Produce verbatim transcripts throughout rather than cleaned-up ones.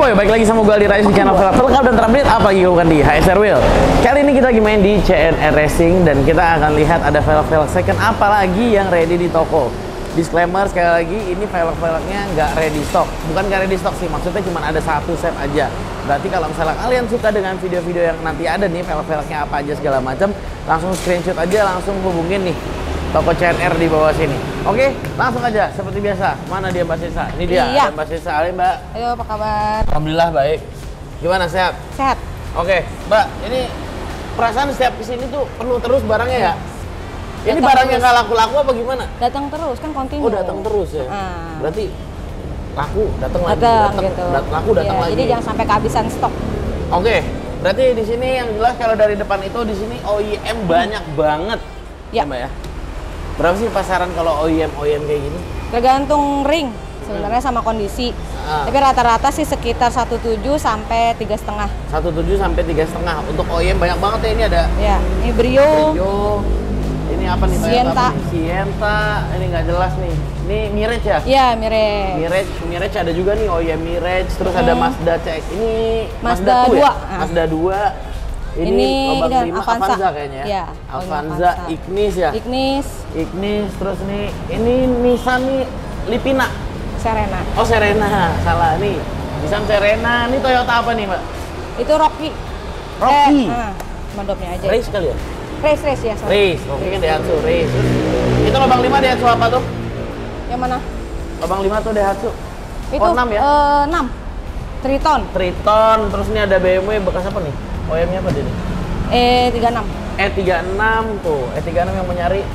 boy, balik lagi sama gue Aldi Rais di channel velg terlengkap dan terupdate apa lagi bukan di H S R Wheel. Kali ini kita lagi main di C N R Racing dan kita akan lihat ada velg-velg second apa lagi yang ready di toko. Disclaimer sekali lagi, ini velg-velgnya nggak ready stock. Bukan nggak ready stock sih, maksudnya cuma ada satu set aja. Berarti kalau misalnya kalian suka dengan video-video yang nanti ada nih velg-velgnya apa aja segala macam, langsung screenshot aja, langsung hubungin nih toko C N R di bawah sini. Oke, langsung aja seperti biasa. Mana dia Mbak Sesa? Ini dia, iya. ada Mbak Sesa. Halo Mbak. Ayo, apa kabar? Alhamdulillah baik. Gimana, sehat? Sehat. Oke, Mbak, ini perasaan setiap kesini tuh penuh terus barangnya ya? Ini Datang barangnya terus. nggak laku-laku apa gimana? Datang terus kan kontinu. Oh, datang terus ya? Ah. Berarti laku, datang lagi, Datang datang, gitu. dat- laku, datang Iya, lagi. jadi jangan sampai kehabisan stok. Oke, berarti di sini yang jelas kalau dari depan itu di sini O E M banyak banget, Ya. Mbak ya. Berapa sih pasaran kalau O E M O E M kayak gini? Tergantung ring sebenarnya sama kondisi. Ah. Tapi rata-rata sih sekitar satu koma tujuh sampai tiga koma lima. satu koma tujuh sampai tiga koma lima. Untuk O E M banyak banget ya, ini ada Ya, ini Brio. Brio. Ini apa nih? Toyota Sienta. apa nih? Sienta. Ini nggak jelas nih. Ini Mirage ya? Iya, Mirage. Mirage, Mirage ada juga nih O E M Mirage. Terus Hmm. ada Mazda C X. Ini Mazda tuh dua. ya? Ah. Mazda dua. Ini, Ini Lobang dan lima, Avanza. Avanza kayaknya ya. Iya, Avanza, Avanza. Ignis ya. Ignis, Ignis, terus nih ini Nissan nih Lipina. Serena. Oh, Serena. Salah nih. Nissan Serena. Ini Toyota apa nih, Mbak? Itu Rocky. Rocky. Eh, ah, mandopnya aja. Race kali ya? Race, race ya, sorry. Race. Rocky kan Daihatsu, Race. Terus, itu lubang lima Daihatsu apa tuh? Yang mana? Lubang lima tuh Daihatsu. Itu Oh, enam ya? eh, enam. Triton. Triton, terus ini ada B M W bekas apa nih? O E M-nya apa dia nih? E tiga puluh enam. E tiga puluh enam tuh, E tiga puluh enam yang mau nyari.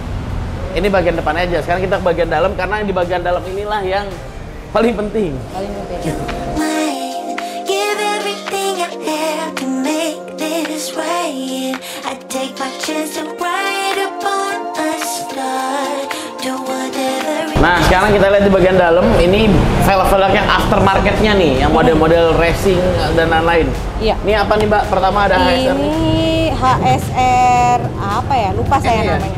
Ini bagian depan aja. Sekarang kita ke bagian dalam karena di bagian dalam inilah yang paling penting. Paling penting. Mine, give everything I have to make this right. I take my chance to ride upon a star. Do whatever it Nah, sekarang kita lihat di bagian dalam. Ini velg-velg yang aftermarketnya nih, yang model-model racing dan lain-lain. Iya. Ini apa nih, Mbak? Pertama ada H S R. Ini H S R apa ya? Lupa saya Ini ya? namanya.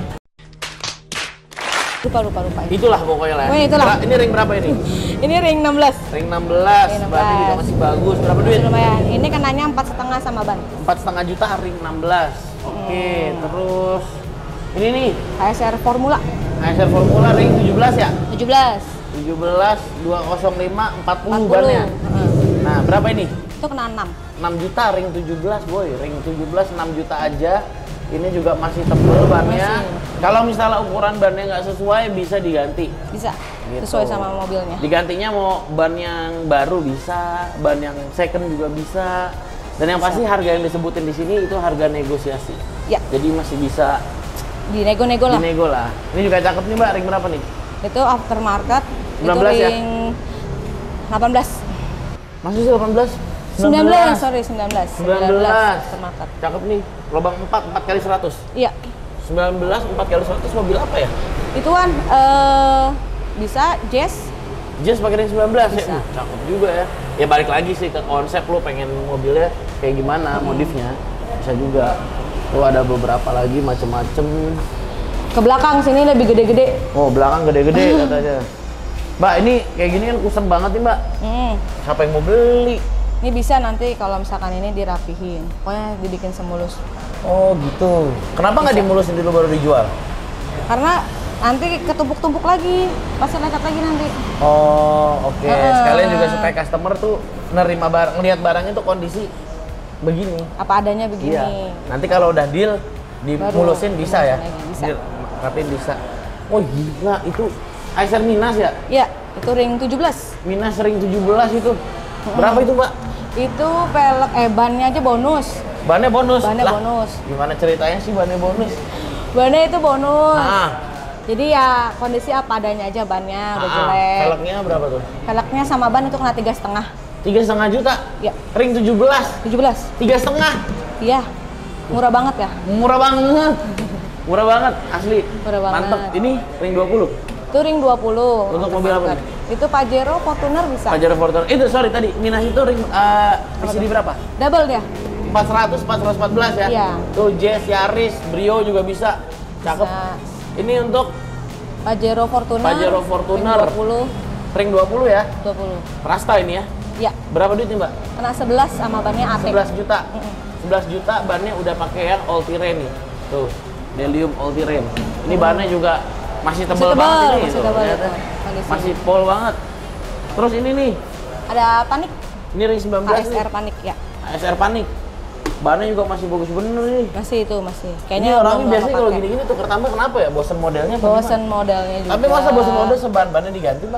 Lupa lupa lupa. Itulah pokoknya lah. Oh, itulah. Ber- Ini ring berapa ini? Ini ring enam belas. Ring enam belas. Ring enam Berarti juga belas. masih bagus. Berapa duit? Lumayan. Ini kenanya empat setengah sama ban. Empat setengah juta ring enam belas. Oke, Hmm. terus ini nih H S R Formula H S R Formula ring tujuh belas ya? tujuh belas. tujuh belas, dua nol lima, empat puluh empat puluh. bannya. Heeh. Nah, berapa ini? Itu kena enam. enam juta ring tujuh belas, boy. Ring tujuh belas enam juta aja. Ini juga masih tebel bannya. Masih. Kalau misalnya ukuran bannya nggak sesuai bisa diganti. Bisa. Gitu. Sesuai sama mobilnya. Digantinya mau ban yang baru bisa, ban yang second juga bisa. Dan yang pasti harga yang disebutin di sini itu harga negosiasi. Ya, Jadi masih bisa di nego-nego lah. dinego lah. Ini juga cakep nih, Mbak. Ring berapa nih? Itu aftermarket. sembilan belas itu ya? ring delapan belas. Masih sih delapan belas? sembilan belas, sorry sembilan belas. sembilan belas. aftermarket. Cakep nih. Lubang empat, empat kali seratus. Iya. sembilan belas, empat kali seratus mobil apa ya? Itu kan eh bisa jazz. Jazz pakai ring sembilan belas ya? Bisa. Uh, cakep juga ya. Ya balik lagi sih ke konsep lo pengen mobilnya kayak gimana Hmm. modifnya. Bisa juga. Tuh ada beberapa lagi macem-macem. Ke belakang sini lebih gede-gede. Oh, belakang gede-gede katanya. Mbak, ini kayak gini kan kusem banget nih, Mbak. Hmm. Siapa yang mau beli? Ini bisa nanti kalau misalkan ini dirapihin. Pokoknya dibikin semulus. Oh, gitu. Kenapa nggak dimulusin dulu baru dijual? Karena nanti ketumpuk-tumpuk lagi. Pasti lekat lagi nanti. Oh, oke. Heeh. Sekalian juga supaya customer tuh nerima barang, ngelihat barangnya tuh kondisi begini. Apa adanya begini. Iya. Nanti kalau udah deal dimulusin bisa ya. dimulusin lagi, bisa. Deal, rapiin bisa. Oh gila, itu H S R Minas ya? Iya, itu ring tujuh belas. Minas ring tujuh belas itu. Berapa itu, Mbak? Itu pelek eh bannya aja bonus. Bannya bonus. Bannya Lah, bonus. Gimana ceritanya sih bannya bonus? Bannya itu bonus. Nah, Jadi ya kondisi apa adanya aja bannya udah ah, jelek. velgnya berapa tuh? Peleknya sama ban itu kena tiga setengah. Tiga setengah juta. Ya, Ring tujuh belas. tujuh belas. Tiga setengah. Iya, murah banget ya. Murah banget. Murah banget, asli. Murah banget. Mantep. Ini ring dua puluh. Itu ring dua puluh. Untuk mobil apa nih? Itu Pajero Fortuner bisa. Pajero Fortuner. Itu sorry tadi Minas itu ring uh, V C D berapa? Double dia. empat ratus, empat ratus empat belas ya? Iya. Tuh Jazz, Yaris, Brio juga bisa. Cakep. Bisa. Ini untuk Pajero Fortuner. Pajero Fortuner. Ring dua puluh. ring dua puluh ya? dua puluh. Rasta ini ya? Ya. Berapa duit nih, Mbak? Kena sebelas sama bannya A T. sebelas juta. Mm-mm. sebelas juta bannya udah pakai yang all terrain nih. Tuh, Delium all terrain. Ini bannya juga masih tebal Masih tebal, banget ini. masih tuh, tebal lihat itu. ya. Kondisi. Masih pol banget. Terus ini nih, Ada panik, ini ring sembilan belas A S R nih. panik ya. A S R panik. Bannya juga masih bagus bener nih. Masih itu masih. Ini Kayaknya orangnya belum biasanya lama kalau pakai. gini-gini tuker tambah kenapa ya? Bosen modelnya apa Bosen gimana? modelnya juga. Tapi masa bosen model seban-bannya diganti, Mbak?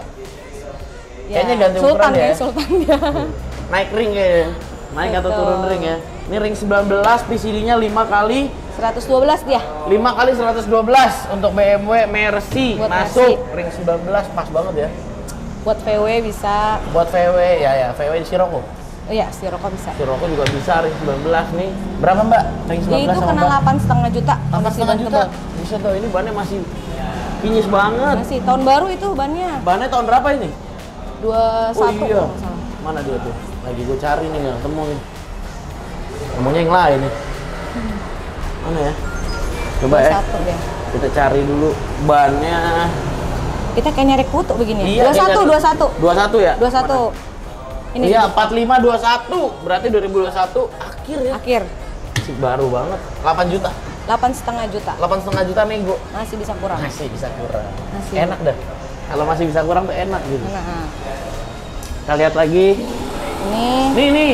Ya, Kayaknya ganti Sultan ukuran ya. Sultan ya. Naik ring kayaknya. Naik atau Betul. turun ring ya. Ini ring sembilan belas, P C D-nya lima kali seratus dua belas dia. lima kali seratus dua belas untuk B M W Mercy. Buat Masuk Mercy. ring sembilan belas pas banget ya. Buat V W bisa. Buat V W ya ya, V W di Sirocco. Oh iya, Sirocco bisa. Sirocco juga bisa ring sembilan belas nih. Berapa, Mbak? Ring sembilan belas Itu sama kena ban? delapan setengah juta. delapan Kondisi setengah ban juta. tebal. Bisa tuh, ini bannya masih kinyis banget. Masih tahun baru itu bannya. Bannya tahun berapa ini? dua puluh satu Oh iya. kalau nggak salah. Mana dia tuh? Lagi gue cari nih, nggak ketemu nih. Temunya yang lain nih. Mana ya? Coba dua puluh ya. satu dia. Kita cari dulu bannya. Kita kayak nyari kutu begini ya. Iya, dua puluh satu, kayak dua puluh satu. dua puluh satu ya? dua puluh satu. Ini Iya, empat puluh lima dua puluh satu. Berarti dua ribu dua puluh satu akhir ya. akhir. Masih baru banget. delapan juta. delapan setengah juta. delapan setengah juta nego. Masih bisa kurang. Masih bisa kurang. Masih. Enak dah. Kalau masih bisa kurang tuh enak gitu. Nah, Kita lihat lagi. ini Nih nih.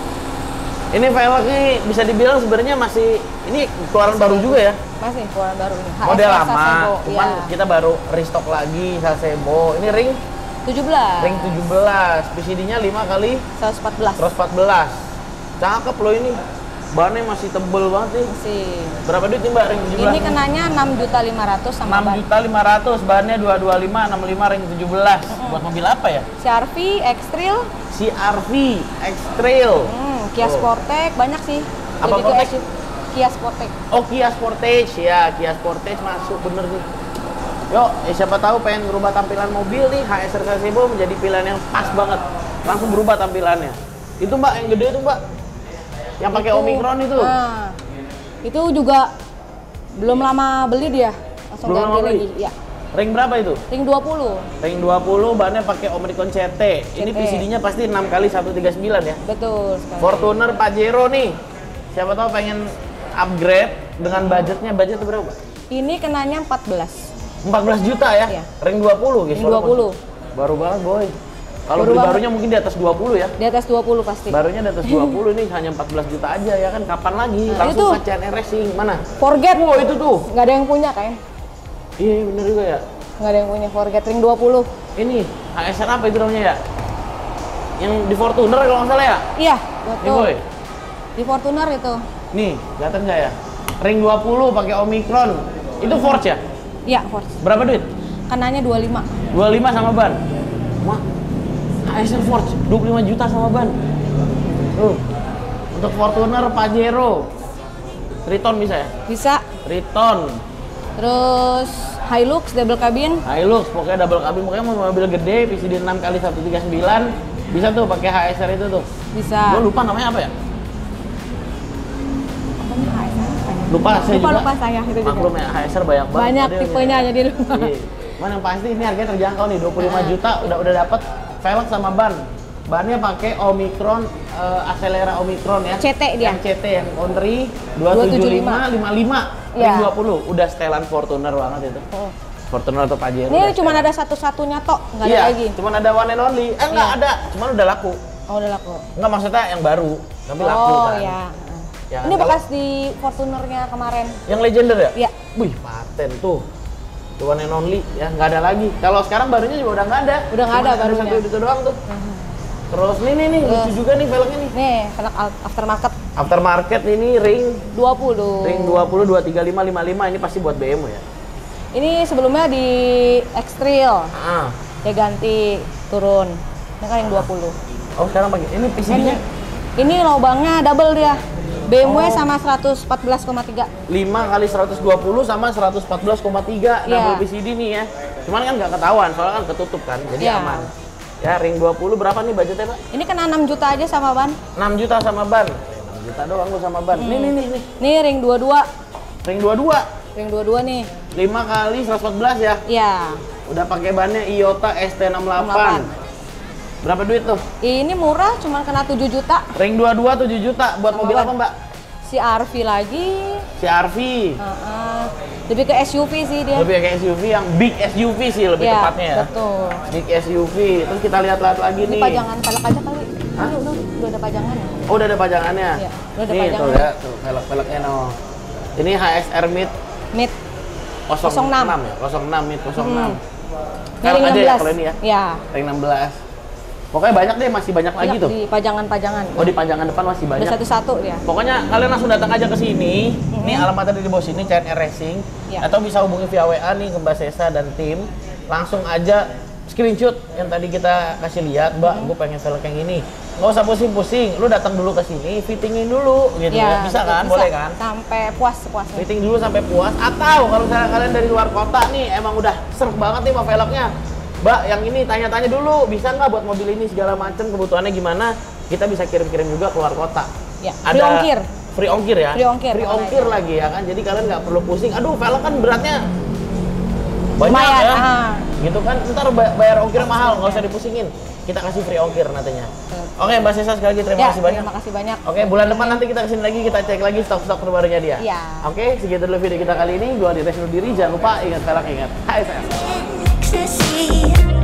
Ini velg nih bisa dibilang sebenarnya masih ini keluaran baru juga ya. masih keluaran baru ini. Model H S R lama, Sasebo, cuman ya. kita baru restock lagi Sasebo. Ini ring tujuh belas. ring tujuh belas, P C D-nya lima kali seratus empat belas. seratus empat belas. Cakep loh ini. Bannya masih tebel banget nih. Masih. Berapa duit nih, Mbak, ring tujuh belas? Ini kenanya enam juta lima ratus sama enam ban. juta lima ratus, bahannya dua dua lima enam lima ring tujuh belas. Buat mobil apa ya? C R V, X-Trail, C R V, X-Trail. hmm, Kia Oh. Sportage, banyak sih. Apa Begitu Sportage? S U V. Kia Sportage. Oh, Kia Sportage ya, Kia Sportage masuk bener nih. Yuk, eh, siapa tahu pengen berubah tampilan mobil nih, H S R Sasebo menjadi pilihan yang pas banget. Langsung berubah tampilannya. Itu, Mbak, yang gede itu, Mbak. Yang pakai Itu, Omicron itu. Nah, itu juga belum lama beli dia. Langsung Belum ganti lama beli? lagi. Ya. Ring berapa itu? Ring dua puluh. Ring dua puluh, bahannya pakai Omicron C T. Ini C T. P C D-nya pasti enam kali seratus tiga puluh sembilan ya. Betul sekali. Fortuner Pajero nih. Siapa tahu pengen upgrade dengan budgetnya, budget itu berapa? Ini kenanya empat belas. empat belas juta ya? Iya. Ring dua puluh guys. Ring dua puluh. Baru banget, boy. Kalau Baru beli banget. barunya mungkin di atas dua puluh ya. Di atas dua puluh pasti. Barunya di atas dua puluh nih hanya empat belas juta aja ya kan. Kapan lagi? Nah, Langsung itu. ke C N R Racing. Mana? Forget. Oh, itu tuh. Nggak ada yang punya kan? Iya, bener juga ya. Nggak ada yang punya Forget Ring dua puluh. Ini H S R apa itu namanya ya? Yang di Fortuner kalau nggak salah ya? Iya, Nih, betul. boy. Di Fortuner itu. Nih, kelihatan nggak ya? Ring dua puluh pakai Omicron. Itu Forge ya? Iya, Forge. Berapa duit? Kenanya dua puluh lima. dua puluh lima sama ban. Wah, H S R Forge dua puluh lima juta sama ban. Tuh. Untuk Fortuner Pajero. Triton bisa ya? Bisa. Triton. Terus Hilux double cabin. Hilux, pokoknya double cabin, pokoknya mau mobil gede, P C D enam kali seratus tiga puluh sembilan. Bisa tuh pakai H S R itu tuh. Bisa. Gue lupa namanya apa ya? Lupa saya Lupa juga. lupa saya itu juga. Maklum ya, H S R banyak banget. Banyak modelnya. tipenya jadi lupa. Iya. Cuman yang pasti ini harganya terjangkau nih, dua puluh lima Nah. juta udah udah dapat velg sama ban. Bannya pakai Omicron, eh, Acelera Omicron ya. C T dia. M C T yang country dua tujuh lima lima lima Iya. dua puluh. Udah setelan Fortuner banget itu. Oh. Fortuner atau Pajero. Ini udah cuma setelan. ada satu-satunya tok, nggak ada Iya, lagi. cuman ada one and only. Eh enggak Iya. ada, cuman udah laku. Oh, udah laku. Enggak maksudnya yang baru, tapi laku Oh, kan. ya. Ya, Ini kalau- bekas di Fortunernya kemarin. Yang legender ya? Iya. Wih, paten tuh. Itu one and only, ya nggak ada lagi. Kalau sekarang barunya juga udah nggak ada. Udah nggak Cuma ada barunya. Satu itu doang tuh. Terus nih nih nih, lucu Terus. juga nih velgnya nih. Nih, velg al- aftermarket Aftermarket ini ring dua puluh. ring dua puluh dua tiga lima lima lima ini pasti buat B M W ya. Ini sebelumnya di X-Trail. Ah. Dia ganti turun. Ini kan yang dua puluh. Oh, sekarang pakai ini P C D-nya Ini lubangnya double dia. B M W Oh. sama seratus empat belas koma tiga. lima kali seratus dua puluh sama seratus empat belas koma tiga Iya. double P C D nih ya. Cuman kan nggak ketahuan, soalnya kan ketutup kan, jadi Iya. aman. Ya, ring dua puluh berapa nih budgetnya, Pak? Ini kena enam juta aja sama ban. enam juta sama ban. enam juta doang gua sama ban. Nih nih nih nih. Nih ring dua puluh dua. Ring dua puluh dua. Ring dua puluh dua nih. lima kali seratus empat belas ya. Iya. Udah pakai bannya Iota S T enam puluh delapan. Berapa duit tuh? Ini murah, cuma kena tujuh juta. Ring dua puluh dua tujuh juta buat mobil apa, Mbak? Si R V lagi. Si R V. Uh, uh, lebih ke S U V sih dia. Lebih kayak S U V yang big S U V sih lebih ya, tepatnya ya. Betul. Big S U V. Terus kita lihat-lihat lagi Ini nih. pajangan pelek aja kali. Hah? Udah, udah, udah ada pajangan. Oh, udah ada pajangannya. Iya, udah ada nih pajangan. tuh ya, tuh velg-velgnya no. Ini H S R Mid Mid nol enam ya, nol enam Mid nol enam. Hmm. Velg ring aja enam ya belas. kalau ini ya. Ya. Ring enam belas. Pokoknya banyak deh, masih banyak lagi Iya, tuh. di pajangan-pajangan. Oh, di pajangan depan masih banyak. Udah satu-satu ya. Pokoknya kalian langsung datang aja ke sini. Mm-hmm. Nih alamatnya di bawah sini, C N R Racing. Ya. Atau bisa hubungi via W A nih ke Mbak Sesa dan tim. Langsung aja screenshot yang tadi kita kasih lihat, Mbak, mm-hmm. gue pengen velg yang ini. Nggak usah pusing-pusing, lu datang dulu ke sini, fittingin dulu gitu ya. Bisa kan? Bisa. Boleh kan? Sampai puas puas. Fitting dulu sampai puas. Atau kalau misalnya kalian dari luar kota nih, emang udah serp banget nih sama velgnya. Mbak, yang ini tanya-tanya dulu, bisa nggak buat mobil ini segala macam, kebutuhannya gimana? Kita bisa kirim-kirim juga keluar kota. Ya, free ongkir. Free ongkir ya? Free ongkir. Free ongkir lagi ya kan, jadi kalian nggak perlu pusing. Aduh, velg kan beratnya banyak Lumayan, ya. ah. Gitu kan, ntar bayar ongkir mahal, nggak usah dipusingin. Kita kasih free ongkir nantinya. Oke, Mbak Sesa sekali lagi terima Ya, kasih banyak. terima kasih banyak. Oke, bulan depan nanti kita kesini lagi, kita cek lagi stok-stok terbarunya dia. Iya. Oke, segitu dulu video kita kali ini. Gua Aditya Diri, jangan lupa ingat velg, ingat H S S. Ecstasy.